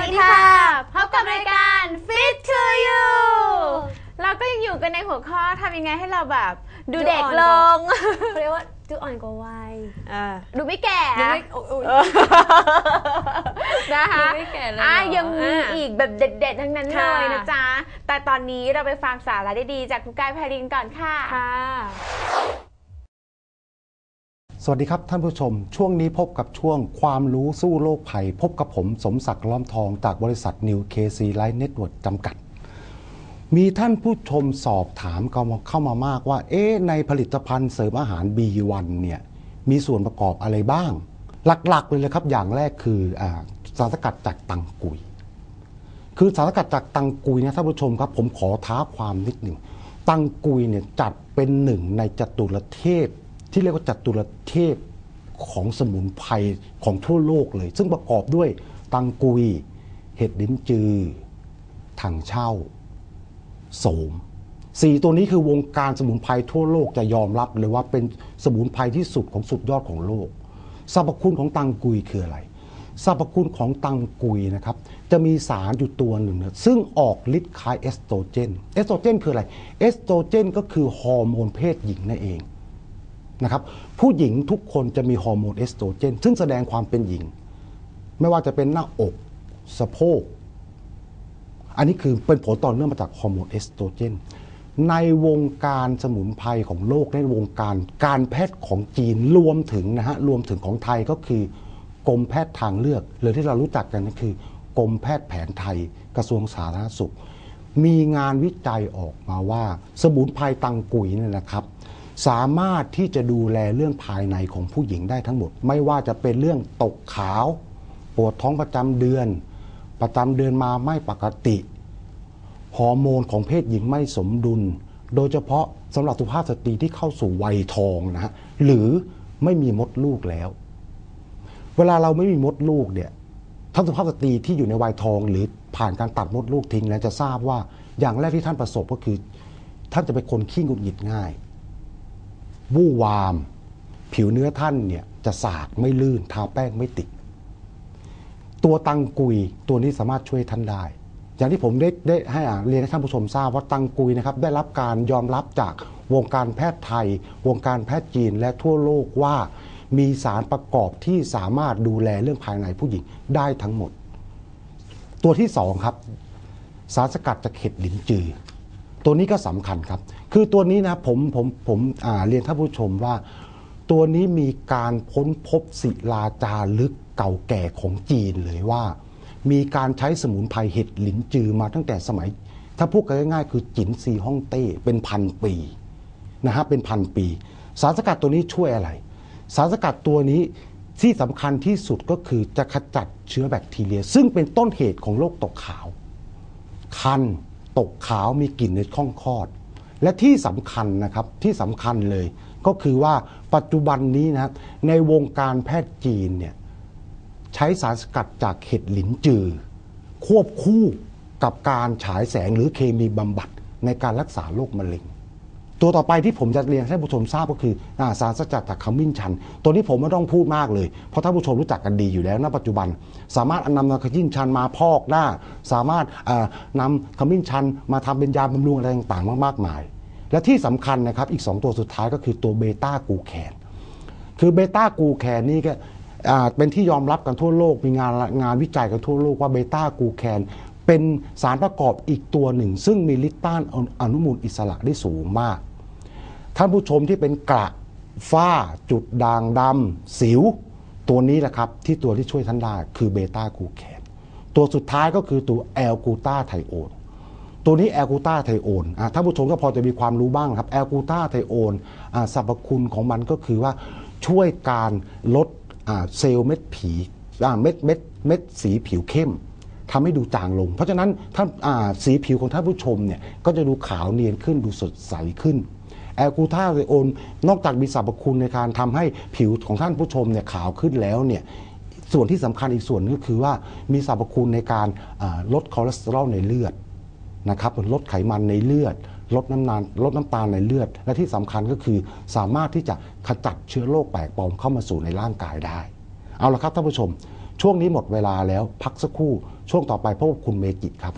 วัสดีค่ะพบกับรายการ Fit to You เราก็ยังอยู่กันในหัวข้อทำยังไงให้เราแบบดูเด็กลงเขาเรียกว่าดูอ่อนกว่าวัยดูไม่แก่นะคะดูไม่แก่เลยยังมีอีกแบบเด็ดๆทั้งนั้นเลยนะจ๊ะแต่ตอนนี้เราไปฟังสาระดีๆจากคุณกายไพรินก่อนค่ะสวัสดีครับท่านผู้ชมช่วงนี้พบกับช่วงความรู้สู้โลกภัยพบกับผมสมศักดิ์ล้อมทองจากบริษัท New KC Life Network จำกัดมีท่านผู้ชมสอบถามเข้ามามากว่าในผลิตภัณฑ์เสริมอาหาร B1 เนี่ยมีส่วนประกอบอะไรบ้างหลักๆเลยครับอย่างแรกคือสารสกัดจากตังกุยคือสารสกัดจากตังกุยนะท่านผู้ชมครับผมขอท้าความนิดหนึ่งตังกุยเนี่ยจัดเป็นหนึ่งในจตุรเทพที่เรียกว่าจตุรเทพของสมุนไพรของทั่วโลกเลยซึ่งประกอบด้วยตังกุยเห็ดลิ้นจือถังเช่าโสม4ตัวนี้คือวงการสมุนไพรทั่วโลกจะยอมรับเลยว่าเป็นสมุนไพรที่สุดของสุดยอดของโลกสรรพคุณของตังกุยคืออะไรสรรพคุณของตังกุยนะครับจะมีสารอยู่ตัวหนึ่งนะซึ่งออกฤทธิ์คล้ายเอสโตรเจนเอสโตรเจนคืออะไรเอสโตรเจนก็คือฮอร์โมนเพศหญิงนั่นเองนะครับผู้หญิงทุกคนจะมีฮอร์โมนเอสโตรเจนซึ่งแสดงความเป็นหญิงไม่ว่าจะเป็นหน้าอกสะโพกอันนี้คือเป็นผลต่อเนื่องมาจากฮอร์โมนเอสโตรเจนในวงการสมุนไพรของโลกในวงการแพทย์ของจีนรวมถึงของไทยก็คือกรมแพทย์ทางเลือกหรือที่เรารู้จักกันก็คือกรมแพทย์แผนไทยกระทรวงสาธารณสุขมีงานวิจัยออกมาว่าสมุนไพรตังกุยเนี่ยนะครับสามารถที่จะดูแลเรื่องภายในของผู้หญิงได้ทั้งหมดไม่ว่าจะเป็นเรื่องตกขาวปวดท้องประจำเดือนมาไม่ปกติฮอร์โมนของเพศหญิงไม่สมดุลโดยเฉพาะสำหรับสุภาพสตรีที่เข้าสู่วัยทองนะฮะหรือไม่มีมดลูกแล้วเวลาเราไม่มีมดลูกเนี่ยท่านสุภาพสตรีที่อยู่ในวัยทองหรือผ่านการตัดมดลูกทิ้งแล้วจะทราบว่าอย่างแรกที่ท่านประสบก็คือท่านจะเป็นคนขี้หงุดหงิดง่ายวู่วามผิวเนื้อท่านเนี่ยจะสากไม่ลื่นทาแป้งไม่ติดตัวตังกุยตัวนี้สามารถช่วยท่านได้อย่างที่ผมได้ให้เรียนให้ท่านผู้ชมทราบว่าตังกุยนะครับได้รับการยอมรับจากวงการแพทย์ไทยวงการแพทย์จีนและทั่วโลกว่ามีสารประกอบที่สามารถดูแลเรื่องภายในผู้หญิงได้ทั้งหมดตัวที่2ครับสารสกัดจากเห็ดหลินจือตัวนี้ก็สำคัญครับคือตัวนี้นะผมเรียนท่านผู้ชมว่าตัวนี้มีการค้นพบศิลาจารึกเก่าแก่ของจีนเลยว่ามีการใช้สมุนไพรเห็ดหลินจือมาตั้งแต่สมัยถ้าพูดกันง่ายๆคือจินซีฮ่องเต้เป็นพันปีนะฮะเป็นพันปีสารสกัดตัวนี้ช่วยอะไรสารสกัดตัวนี้ที่สำคัญที่สุดก็คือจะขจัดเชื้อแบคทีเรียซึ่งเป็นต้นเหตุของโรคตกขาวคันตกขาวมีกลิ่นในช่องคลอดและที่สำคัญนะครับที่สำคัญเลยก็คือว่าปัจจุบันนี้นะครับในวงการแพทย์จีนเนี่ยใช้สารสกัดจากเห็ดหลินจือควบคู่กับการฉายแสงหรือเคมีบำบัดในการรักษาโรคมะเร็งตัวต่อไปที่ผมจะเรียนให้ท่านผู้ชมทราบก็คือสารสกัดจากขมิ้นชันตัวนี้ผมไม่ต้องพูดมากเลยเพราะท่านผู้ชมรู้จักกันดีอยู่แล้วณปัจจุบันสามารถนำขมิ้นชันมาพอกหน้าสามารถนำขมิ้นชันมาทำเป็นยาบำรุงอะไรต่างๆมากมายและที่สำคัญนะครับอีก2ตัวสุดท้ายก็คือตัวเบต้ากูแคนคือเบต้ากูแคนนี่ก็เป็นที่ยอมรับกันทั่วโลกมีงานวิจัยกันทั่วโลกว่าเบต้ากูแคนเป็นสารประกอบอีกตัวหนึ่งซึ่งมีฤทธิ์ต้านอนุมูลอิสระได้สูงมากท่านผู้ชมที่เป็นกระฝ้าจุดด่างดำสิวตัวนี้แหละครับที่ตัวที่ช่วยท่านได้คือเบต้ากูแคนตัวสุดท้ายก็คือตัวแอลกูตาไทโอนตัวนี้แอลกูตาไทโอนท่านผู้ชมก็พอจะมีความรู้บ้างครับแอลกูตาไทโอนสรรพคุณของมันก็คือว่าช่วยการลดเซลล์เม็ดสีผิวเข้มทำให้ดูจางลงเพราะฉะนั้นท่านสีผิวของท่านผู้ชมเนี่ยก็จะดูขาวเนียนขึ้นดูสดใสขึ้นแอลกูตาไทโอนนอกจากมีสรรพคุณในการทำให้ผิวของท่านผู้ชมเนี่ยขาวขึ้นแล้วเนี่ยส่วนที่สำคัญอีกส่วนก็คือว่ามีสรรพคุณในการลดคอเลสเตอรอลในเลือดนะครับลดไขมันในเลือดลดน้ำตาลในเลือดและที่สำคัญก็คือสามารถที่จะขจัดเชื้อโรคแปลกปลอมเข้ามาสู่ในร่างกายได้เอาละครับท่านผู้ชมช่วงนี้หมดเวลาแล้วพักสักครู่ช่วงต่อไปพบกับคุณเมจิครับ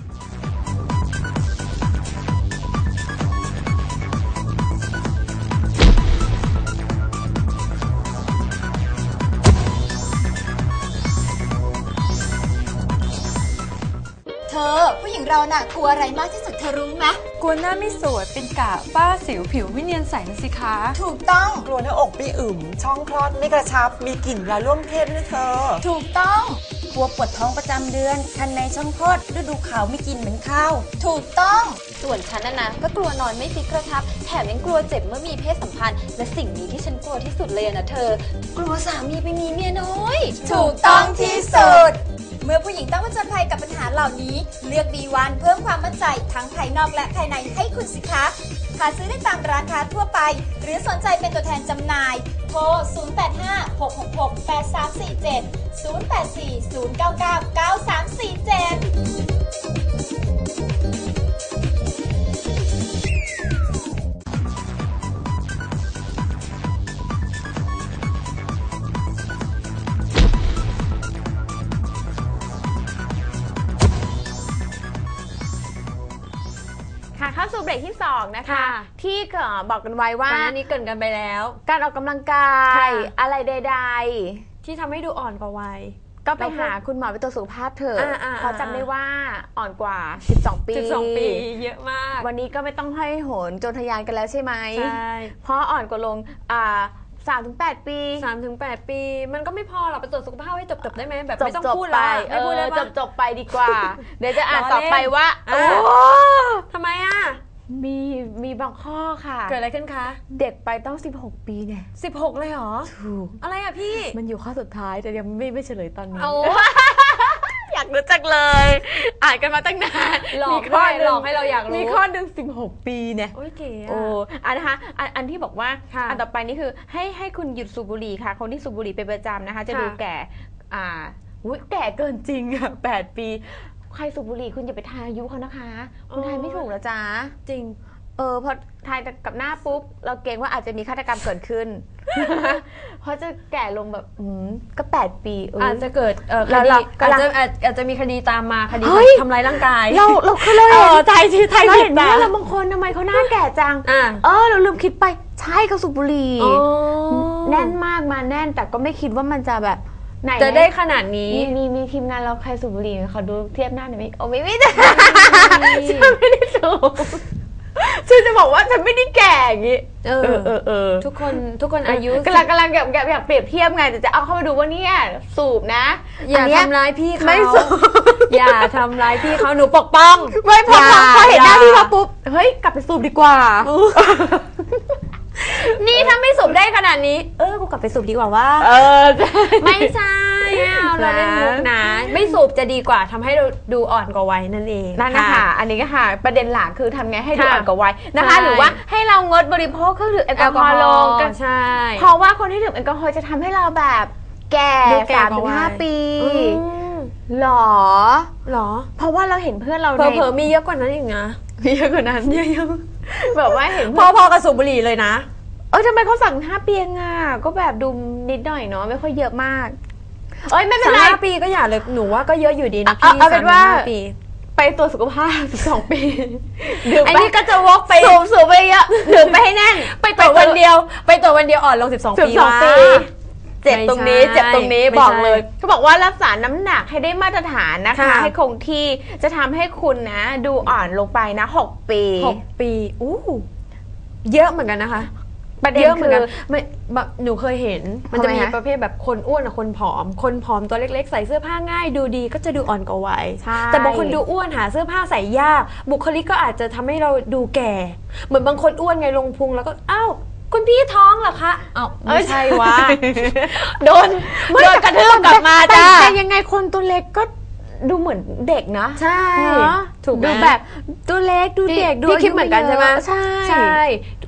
ผู้หญิงเราน่ะกลัวอะไรมากที่สุดเธอรู้ไหมกลัวหน้าไม่สวยเป็นกะฝ้าสิวผิวไม่เนียนใสนะสิคะถูกต้องกลัวหน้าอกไม่อึมช่องคลอดไม่กระชับมีกลิ่นยาร่วมเพศด้วยเธอถูกต้องกลัวปวดท้องประจำเดือนคันในช่องคลอดฤดูขาวไม่กินเหมือนข้าวถูกต้องส่วนฉันนะก็กลัวนอนไม่ฟิกกระชับแถมยังกลัวเจ็บเมื่อมีเพศสัมพันธ์และสิ่งนี้ที่ฉันกลัวที่สุดเลยนะเธอกลัวสามีไปมีเมียน้อยถูกต้องที่สุดเมื่อผู้หญิงต้องผจญภัยกับปัญหาเหล่านี้เลือก B1 เพิ่มความมั่นใจทั้งภายนอกและภายในให้คุณสิคะหาซื้อได้ตามร้านค้าทั่วไปหรือสนใจเป็นตัวแทนจำหน่ายโทร 0856668347 0840999347 ค่ะเข้าสู่เบรกที่2นะคะค่ะที่บอกกันไว้ว่าก่อนหน้านี้เกรินกันไปแล้วการออกกำลังกายค่ะอะไรใดที่ทำให้ดูอ่อนกว่าวัยๆ ก็ไปหาคุณหมอไปตรวจสุขภาพเถอะอ่าๆๆเพราะจำได้ว่าอ่อนกว่า 12 ปี 12 ปีเยอะมากวันนี้ก็ไม่ต้องให้โหนโจรทะยานกันแล้วใช่ไหมใช่เพราะอ่อนกว่าลง3-8 ปี 3-8 ปี มันก็ไม่พอหรอกไปตรวจสุขภาพให้จบได้ไหมแบบไม่ต้องจบพูดไปแล้วไม่พูดเลยจบไปดีกว่า เดี๋ยวจะอ่านล้อต่อเล่นไปว่าอ่ะโอ้ทำไมอ่ะมีบางข้อค่ะเกิดอะไรขึ้นคะเด็กไปต้อง16 ปีเนี่ย 16 เลยเหรอถูกอะไรอ่ะพี่มันอยู่ข้อสุดท้ายแต่ยังไม่เฉลยตอนนี้เอาอยากรู้จักเลย อ่านกันมาตั้งนานหลอกมีข้อด้วยหนึ่งหลอกให้เราอยากรู้มีข้อหนึ่ง16 ปีเนี่ยโอ้ยเก๋โอ้อะอันนะคะอันที่บอกว่าค่ะอันต่อไปนี่คือให้คุณหยุดสูบบุหรี่ค่ะ คนที่สูบบุหรี่เป็นประจำนะคะ จะค่ะดูแก่อุ๊ยแก่เกินจริงอ่ะ8 ปี ใครสูบบุหรี่คุณอย่าไปทายอายุเขานะคะ คุณทายไม่ถูกนะจ๊ะจริงพอทายกับหน้าปุ๊บ เราเกรงว่าอาจจะมีฆาตกรรมเกิดขึ้น เพราะจะแก่ลงแบบก็8 ปีอาจจะเกิดคแล้วดีเรากำลังอาจจะมีคดีตามมาคดีเฮ้ยทำร้ายร่างกายเราคือเราไทยที่ไทยเราผิเห็ดนนะเพื่อนเราบางคนทำไมเขาหน้าแก่จังอ่ะเราลืมคิดไปใช่เขาสูบบุหรี่อ๋อแน่นมากมาแน่นแต่ก็ไม่คิดว่ามันจะแบบไหนจะได้ขนาดนี้มีทีมงานเราใครสูบบุหรี่ขอดูเทียบหน้าหน่อยไหมโอ้ไม่ได้ฉันไม่ได้สูบฉันจะบอกว่าฉันไม่ได้แก่อย่างงี้ทุกคนอายุกำลังอยากเปรียบเทียบไงแต่จะเอาเข้ามาดูว่าเนี่ยสูบนะอย่าอันเนี้ทำร้ายพี่เขาไม่สูบอย่าทำร้ายพี่เขาหนูปกป้องไม่พออย่าพอเห็นหน้าอย่าพี่เขาปุ๊บเฮ้ยกลับไปสูบดีกว่านี่ถ้าไม่สูบได้ขนาดนี้กูกลับไปสูบดีกว่าว่า ไม่ใช่เราเล่นมุกนะ ไม่สูบจะดีกว่าทำให้เราดูอ่อนกว่าวัยนั่นเองนั่นนะคะอันนี้ก็ค่ะประเด็นหลักคือทำไงให้ดูค่ะอ่อนกว่าวัยนะคะใช่หรือว่าให้เรางดบริโภคเครื่องดื่มแอลกอฮอล์ลงกันใช่เพราะว่าคนที่ดื่มแอลกอฮอล์จะทำให้เราแบบแก่ดูแก่กว่าวัย 3-5 ปีอืมหรอหรอเพราะว่าเราเห็นเพื่อนเราเผลอๆมีเยอะกว่านั้นอีกนะมีเยอะกว่านั้นเยอะแบบว่าเห็นพอๆกับสูบบุหรี่เลยนะทำไมเขาสั่ง5 ปีเองอ่ะก็แบบดูนิดหน่อยเนาะไม่ค่อยเยอะมากไม่เป็นไร 3-5 ปีก็อย่าเลยหนูว่าก็เยอะอยู่ดีนะเอาพี่เอาเป็นว่า 3-5 ปีไปตรวจสุขภาพ12 ปีดื่มอันไปนี้ก็จะวกไปสูบไปเยอะดื่มไปให้แน่นไปตรวจวันเดียวอ่อนลง12 ปี 12 ปี เจ็บตรงนี้ไม่ใช่เจ็บตรงนี้ไม่ใช่บอกเลยเขาบอกว่ารักษาน้ำหนักให้ได้มาตรฐานนะคะค่ะให้คงที่จะทำให้คุณนะดูอ่อนลงไปนะ6 ปี 6 ปีเยอะเหมือนกันนะคะประเด็นเยอะเหมือนกันคือไม่แบบหนูเคยเห็น มันจะทำไมมีคะประเภทแบบคนอ้วนกับคนผอม คนผอมตัวเล็กๆ ใส่เสื้อผ้าง่ายดูดีก็จะดูอ่อนกว่าวัยใช่แต่บางคนดูอ้วนหาเสื้อผ้าใส่ยาก บุคลิกก็อาจจะทำให้เราดูแก่ เหมือนบางคนอ้วนไงลงพุงแล้วก็อ้าวคุณพี่ท้องเหรอคะอ้าวไม่ใช่วะโดนกระทืบกลับมาจ้าแต่ยังไงคนตัวเล็กก็ดูเหมือนเด็กนะใช่เนอะถูกไหมดูแบบตัวเล็กดูเด็กดูพี่คิดเหมือนกันใช่ไหมใช่ใช่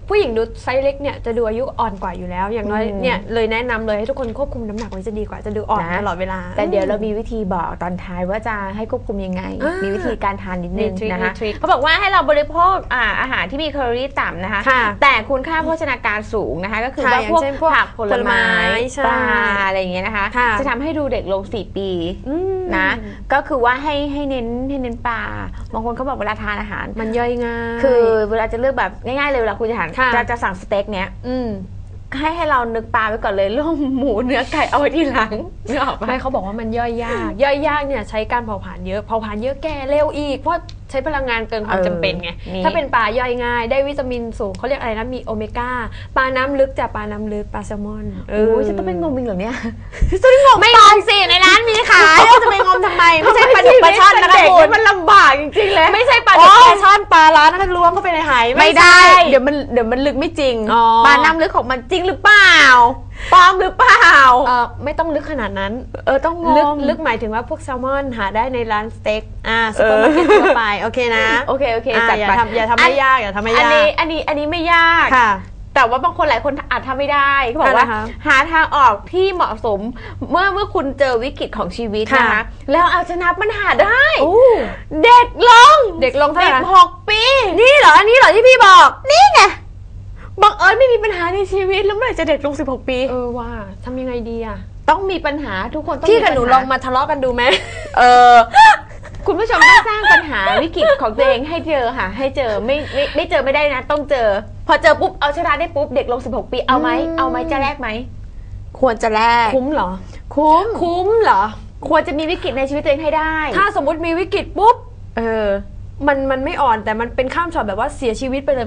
ผู้หญิงดูไซส์เล็กเนี่ยจะดูอายุอ่อนกว่าอยู่แล้วอย่างน้อยเนี่ยเลยแนะนำเลยให้ทุกคนควบคุมน้ำหนักไว้จะดีกว่าจะดูอ่อนตลอดเวลาแต่เดี๋ยวเรามีวิธีบอกตอนท้ายว่าจะให้ควบคุมยังไงมีวิธีการทานนิดนึงนะคะเขาบอกว่าให้เราบริโภคอาหารที่มีแคลอรี่ต่ำนะคะแต่คุณค่าโภชนาการสูงนะคะก็คือว่าพวกผักผลไม้ปลาอะไรอย่างเงี้ยนะคะจะทำให้ดูเด็กลง4 ปีนะก็คือว่าให้เน้นปลาบางคนเขาบอกเวลาทานอาหารมันย่อยง่ายคือเวลาจะเลือกแบบง่ายๆเลยเวลาคุณจะทานจะสั่งสเต็กเนี้ยให้เรานึกปลาไว้ก่อนเลยเรื่องหมูเนื้อไก่เอาไว้ทีหลังนึกออกไหมเขาบอกว่ามันย่อยยากเนี่ยใช้การเผาผลาญเยอะแก่เร็วอีกเพราะใช้พลังงานเกินความจำเป็นไงถ้าเป็นปลาย่อยง่ายได้วิตามินสูงเขาเรียกอะไรนะมีโอเมก้าปลาน้ำลึกจากปลาน้ำลึกปลาแซลมอนจะต้องไปงมมิงเหรอเนี่ยจะงมไม่งมสิในร้านมีขายจะไปงมทำไมไม่ใช่ปลาดุกปลาช่อนนะคะคุณมันลำบากจริงๆเลยไม่ใช่ปลาดุกปลาช่อนปลาล้านั่นล้วงเข้าไปในหายไม่ได้เดี๋ยวมันลึกไม่จริงปลาน้ำลึกของมันจริงหรือเปล่าปลอมหรือเปล่าไม่ต้องลึกขนาดนั้นต้องลึกหมายถึงว่าพวกแซลมอนหาได้ในร้านสเต็กซุปเปอร์มาร์เก็ตทั่วไปโอเคนะโอเคจัดไปอย่าทำไม่ยากอันนี้ไม่ยากแต่ว่าบางคนหลายคนอาจทำไม่ได้เขาบอกว่าหาทางออกที่เหมาะสมเมื่อคุณเจอวิกฤตของชีวิตนะคะแล้วเอาชนะปัญหาได้เด็กลงเท่าไหร่ 6 ปีนี่เหรออันนี้เหรอที่พี่บอกนี่ไงบังเอิญไม่มีปัญหาในชีวิตแล้วเมื่อไหร่จะเด็กลง16 ปีว่าทำยังไงดีอ่ะต้องมีปัญหาทุกคนต้องพี่กับหนูลองมาทะเลาะกันดูไหมคุณผู้ชมต้องสร้างปัญหาวิกฤตของตัวเองให้เจอค่ะให้เจอไม่เจอไม่ได้นะต้องเจอพอเจอปุ๊บเอาชนะได้ปุ๊บเด็กลง16 ปีเอาไหมจะแลกไหมควรจะแลกคุ้มเหรอคุ้มเหรอควรจะมีวิกฤตในชีวิตตัวเองให้ได้ถ้าสมมติมีวิกฤตปุ๊บมันไม่อ่อนแต่มันเป็นข้ามช็อตแบบว่าเสียชีวิตไปเลย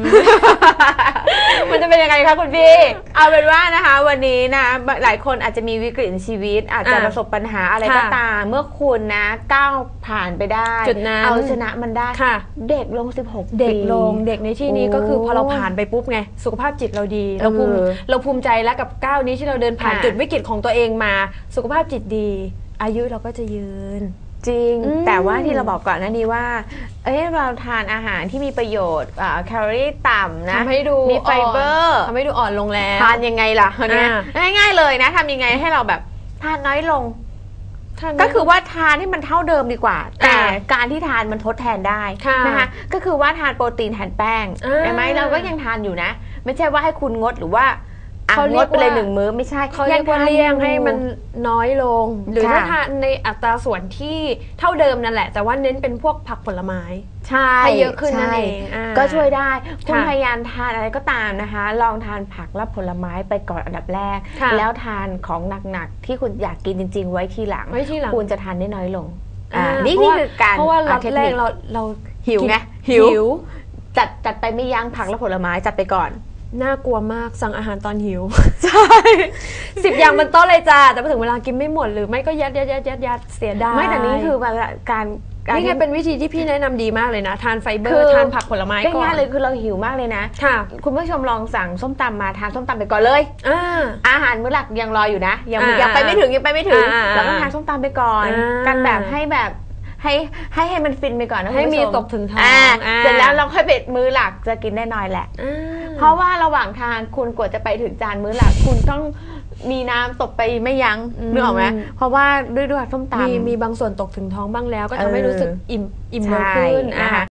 มันจะเป็นยังไงคะคุณพี่เอาเป็นว่านะคะวันนี้นะหลายคนอาจจะมีวิกฤตในชีวิตอาจจะประสบปัญหาอะไรก็ตามเมื่อคุณนะก้าวผ่านไปได้จุดนั้นเอาชนะมันได้เด็กลง16 ปีเด็กในที่นี้ก็คือพอเราผ่านไปปุ๊บไงสุขภาพจิตเราดีเราภูมิใจแล้วกับก้าวนี้ที่เราเดินผ่านจุดวิกฤตของตัวเองมาสุขภาพจิตดีอายุเราก็จะยืนจริงแต่ว่าที่เราบอกก่อนหน้านี้ว่าเราทานอาหารที่มีประโยชน์แคลอรี่ต่ำนะทำให้ดูมีไฟเบอร์ทำให้ดูอ่อนลงแล้วทานยังไงล่ะง่ายๆเลยนะทำยังไงให้เราแบบทานน้อยลงก็คือว่าทานให้มันเท่าเดิมดีกว่าแต่การที่ทานมันทดแทนได้นะคะก็คือว่าทานโปรตีนแทนแป้งใช่ไหมเราก็ยังทานอยู่นะไม่ใช่ว่าให้คุณงดหรือว่าเขางดไปเลย1 มื้อไม่ใช่เขาเรียกว่าเลี่ยงให้มันน้อยลงหรือถ้าทานในอัตราส่วนที่เท่าเดิมนั่นแหละแต่ว่าเน้นเป็นพวกผักผลไม้ให้เยอะขึ้นนั่นเองก็ช่วยได้คุณพยายามทานอะไรก็ตามนะคะลองทานผักและผลไม้ไปก่อนอันดับแรกแล้วทานของหนักๆที่คุณอยากกินจริงๆไว้ทีหลังคุณจะทานได้น้อยลงนี่คือการเพราะว่าล็อตแรกเราหิวไงจัดไปไม่ยั้งผักและผลไม้จัดไปก่อนน่ากลัวมากสั่งอาหารตอนหิวใช่10 อย่างบนโต๊ะเลยจ้าแต่พอถึงเวลากินไม่หมดหรือไม่ก็ยัดเสียดายไม่แต่นี่คือการนี่ไงเป็นวิธีที่พี่แนะนำดีมากเลยนะทานไฟเบอร์ทานผักผลไม้ก่อนง่ายๆเลยคือเราหิวมากเลยนะคุณผู้ชมลองสั่งส้มตำมาทานส้มตำไปก่อนเลยอาหารมื้อหลักยังรออยู่นะยังไปไม่ถึงแล้วก็ทานส้มตำไปก่อนกันแบบให้มันฟินไปก่อนนะให้มีตกถึงท้องเสร็จแล้วเราค่อยเบ็ดมื้อหลักจะกินได้น้อยแหละเพราะว่าระหว่างทานคุณกว่าจะไปถึงจานมื้อหลักคุณต้องมีน้ำตกไปไม่ยั้งนึกออกไหมเพราะว่าด้วยส้มตำมีบางส่วนตกถึงท้องบ้างแล้วก็ทำให้รู้สึกอิ่มเร็วขึ้น